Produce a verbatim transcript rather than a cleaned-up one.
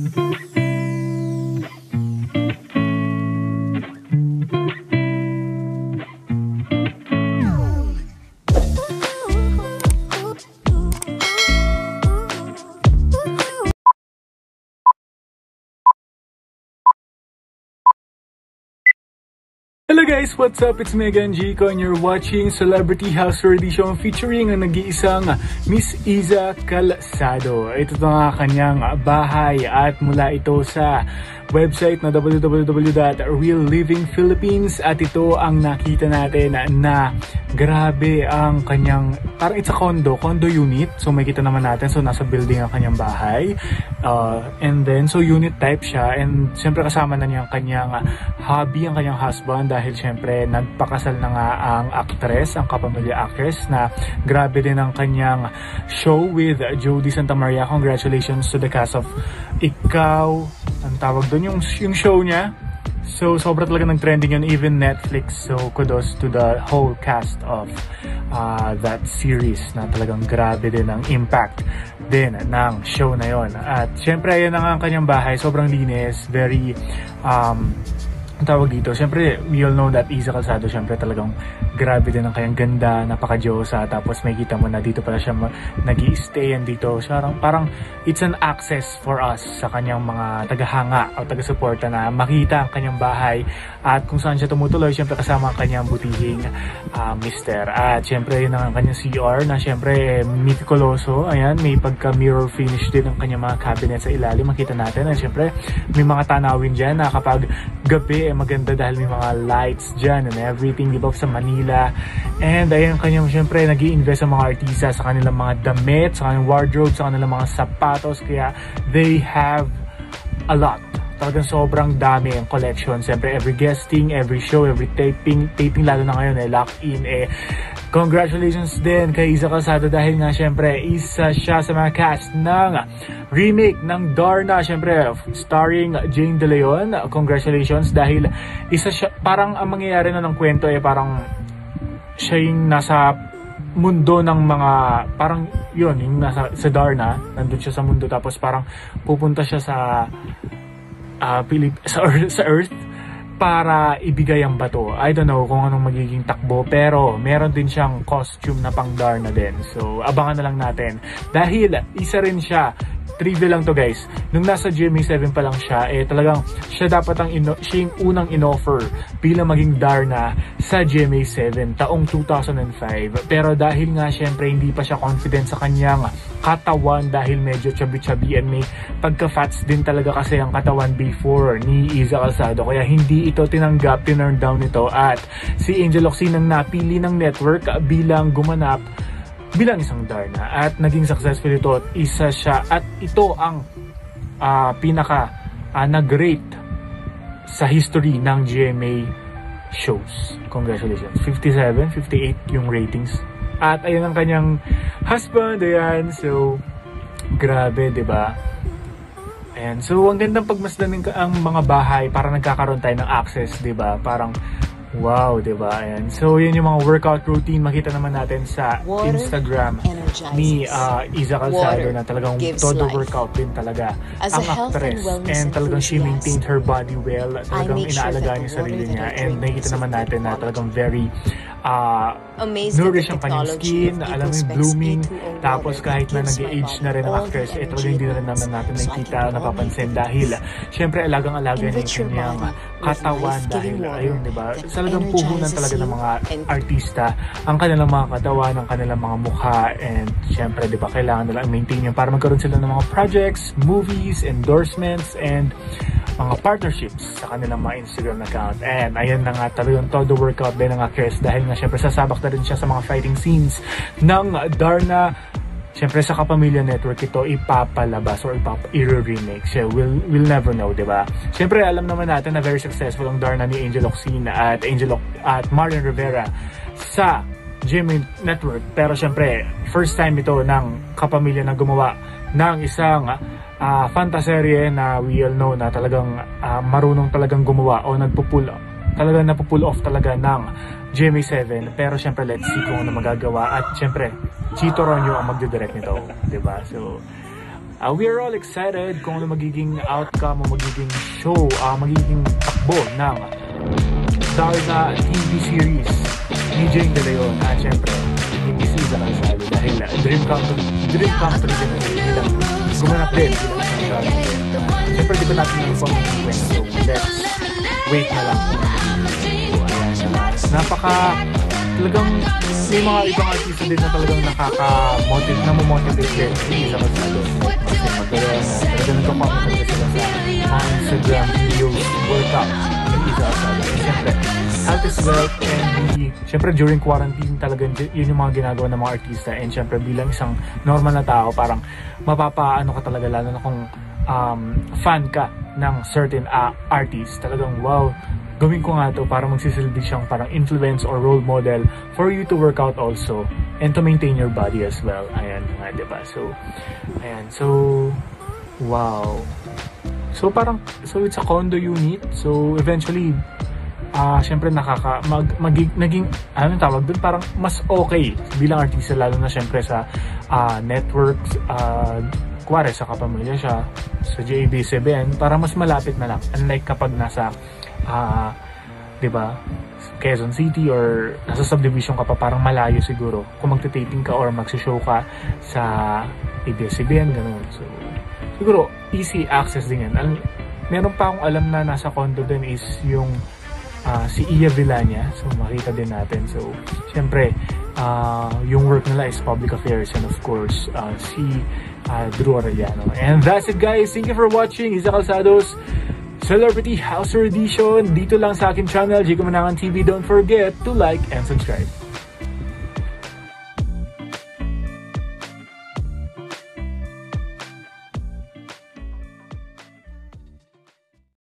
Hello guys, what's up? It's me again, Jico, and you're watching Celebrity House Tour Edition featuring ang nag-iisang Miss Iza Calzado. Ito na nga kanyang bahay at mula ito sa website na w w w dot real living philippines at ito ang nakita natin na grabe ang kanyang, parang it's a condo, condo unit. So makikita naman natin, so nasa building ang kanyang bahay. Uh, and then, so unit type siya and syempre kasama na niya ang kanyang hubby, ang kanyang husband dahil syempre nagpakasal na nga ang actress, ang kapamilya actress na grabe din ang kanyang show with Jody Santa Maria. Congratulations to the cast of Ikaw, ang tawag doon, yung, yung show niya. So sobra talaga ng trending yun, even Netflix. So kudos to the whole cast of uh, that series na talagang grabe din ang impact din ng show na yon. At syempre ayan na nga ang kanyang bahay, sobrang linis, very um, ang tawag dito, syempre we all know that Iza Calzado, syempre talagang grabe din ang kanyang ganda, napaka-Diyosa. Tapos may kita mo na dito pala siya nag-i-stay dito. Parang, parang it's an access for us sa kanyang mga tagahanga o taga-suporta na makita ang kanyang bahay at kung saan siya tumutuloy, syempre kasama ang kanyang butihing uh, mister. At syempre yun ang kanyang C R na syempre mitikuloso. Ayan, may pagka-mirror finish din ang kanyang mga cabinet sa ilalim, makita natin. At syempre may mga tanawin dyan na kapag gabi eh, maganda dahil may mga lights dyan and everything, di ba, sa Manila. And ayun, kanyang syempre nag-i-invest sa mga artista sa kanilang mga damit, sa kanilang wardrobe, sa kanilang mga sapatos, kaya they have a lot. Talagang sobrang dami ang collection. Siyempre every guesting, every show, every taping, taping lalo na ngayon eh, lock in eh. Congratulations din kay Iza Calzado dahil nga syempre isa siya sa mga cast ng remake ng Darna, syempre starring Jane De Leon. Congratulations dahil isa siya, parang ang mangyayari na ng kwento eh parang siya yung nasa mundo ng mga, parang yun, yung nasa sa Darna, nandun siya sa mundo tapos parang pupunta siya sa uh, Pilip, sa, Earth, sa Earth para ibigay ang bato. I don't know kung anong magiging takbo pero meron din siyang costume na pang Darna din. So abangan na lang natin dahil isa rin siya. Trivia lang to guys, nung nasa G M A seven pa lang siya, eh talagang siya dapat ang ino siya yung unang inoffer bilang maging Darna sa G M A seven taong two thousand five. Pero dahil nga syempre hindi pa siya confident sa kanyang katawan dahil medyo chubby-chubby and may pagka-fats din talaga kasi ang katawan before ni Iza Calzado, kaya hindi ito tinanggap, tinurn down ito at si Angel Locsin ang napili ng network bilang gumanap bilang isang Darna at naging successful ito at isa siya at ito ang uh, pinaka uh, nag-rate sa history ng G M A shows. Congratulations, fifty-seven, fifty-eight yung ratings at ayun ang kanyang husband. Ayan, so grabe, diba? Ayan, so ang gandang pagmasdan ng ang mga bahay para nagkakaroon tayo ng access, diba? Parang wow, diba? Ayan. So, yun yung mga workout routine. Makita naman natin sa Water Instagram ni uh, Iza Calzado na talagang todo life. Workout din talaga as ang actress. And, and talagang she maintained her body well. Talagang inaalagaan niya sarili niya. And nakikita naman natin na talagang very uh, nourish ang kanyang skin. Alam mo yung blooming. Tapos kahit na nag-age na rin ang actress, eh talagang hindi na rin naman natin nakikita, napapansin. Dahil syempre alagang-alaga niya yung kanyang katawan. Dahil ayun, diba? Talagang puhunan talaga ng mga artista ang kanilang mga katawan, ang kanilang mga mukha, and syempre di ba kailangan nila maintain yun para magkaroon sila ng mga projects, movies, endorsements, and mga partnerships sa kanilang mga Instagram account. And ayun na nga talagang todo workout din ng actress dahil nga syempre sasabak na rin siya sa mga fighting scenes ng Darna. Siyempre sa Kapamilya Network ito ipapalabas or ipapa-remake. So we'll, we'll never know, diba? Siyempre alam naman natin na very successful ang Darna ni Angel Locsin at Angel at Marian Rivera sa G M A Network. Pero siyempre first time ito ng Kapamilya na gumawa ng isang uh, fantaserye na we all know na talagang uh, marunong talagang gumawa o nagpo-pull talagang napo-pull off talaga ng G M A seven. Pero syempre let's see kung ano magagawa at syempre Chito Ronyo ang magdidirect nito, diba? So uh, we are all excited kung ano magiging outcome o magiging show, uh, magiging takbo ng Darna T V series ni Jane De Leon at syempre ni Miss Iza Calzado dahil uh, dream come to dream come to rin nilang gumanap din bilang syempre di ba natin yung pamilya kwento, so let's wait na lang. So ayan, uh, napaka talagang may mga ibang artista din na talagang nakaka-motivate, namomotivate din ni Iza Calzado kasi magaling talagang nagkapamutan sila sa mga Instagram videos, workout ni Iza Calzado. Siyempre, health is wealth, and the, siyempre during quarantine talagang yun yung mga ginagawa ng mga artista, and siyempre bilang isang normal na tao parang mapapaano ka talaga lalo na kung um, fan ka ng certain uh, artist, talagang wow, gawin ko nga to para magsisilbi siyang parang influence or role model for you to work out also and to maintain your body as well. Ayan nga, diba? So, ayan. So, wow. So, parang, so it's a condo unit. So, eventually, ah, uh, syempre nakaka, mag, magig, naging, anong tawag dun? Parang mas okay bilang artista, lalo na syempre sa uh, networks, uh, kuwari sa kapamilya siya, sa J A B S B N, para mas malapit na lang. Unlike kapag nasa Uh, diba, Quezon City or nasa subdivision ka pa, parang malayo siguro kung magte-taping ka or magsishow ka sa A B S C B N, ganun. So, siguro, easy access din yan. Al meron pa akong alam na nasa condo din is yung uh, si Iya Villania. So, makita din natin. So, syempre, uh, yung work nila is public affairs and of course, uh, si uh, Drew Arellano. And that's it, guys. Thank you for watching Iza Calzado's Celebrity House Edition dito lang sa akin channel, Jay Kamanangan T V. Don't forget to like and subscribe.